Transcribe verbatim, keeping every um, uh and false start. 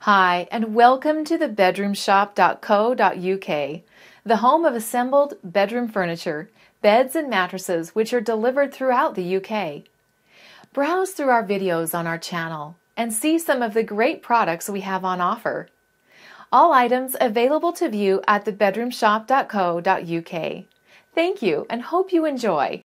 Hi, and welcome to the bedroom shop dot co dot U K, the home of assembled bedroom furniture, beds and mattresses which are delivered throughout the U K. Browse through our videos on our channel and see some of the great products we have on offer. All items available to view at the bedroom shop dot co dot U K. Thank you and hope you enjoy.